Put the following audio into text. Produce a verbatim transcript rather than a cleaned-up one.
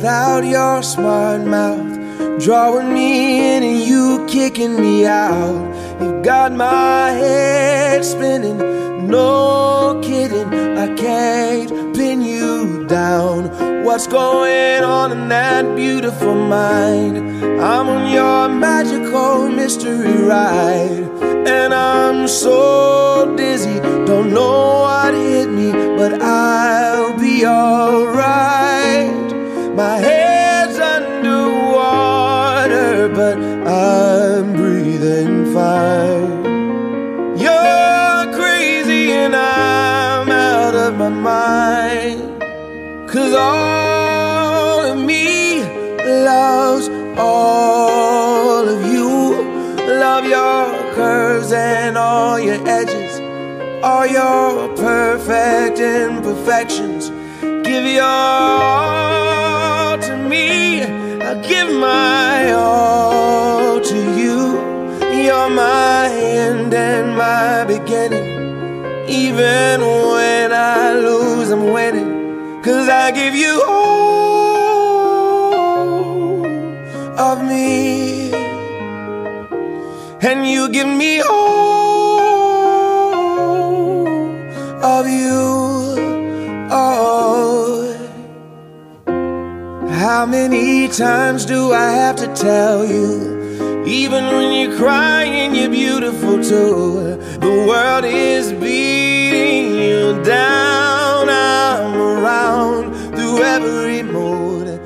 without your smart mouth, drawing me in and you kicking me out. You got my head spinning, no kidding, I can't pin you down. What's going on in that beautiful mind? I'm on your magical mystery ride, and I'm so dizzy, don't know what hit me, but I'll be alright. My head's underwater, but I'm breathing fine. You're crazy and I'm out of my mind, 'cause all of me loves all of you. Love your curves and all your edges, all your perfect imperfections. Give your all to me, I'll give my all to you. You're my end and my beginning. Even when I lose, I'm winning, 'cause I give you all of me, and you give me all of you. Oh, how many times do I have to tell you? Even when you're crying, you're beautiful too. The world is beating you down. I'm around through every mood.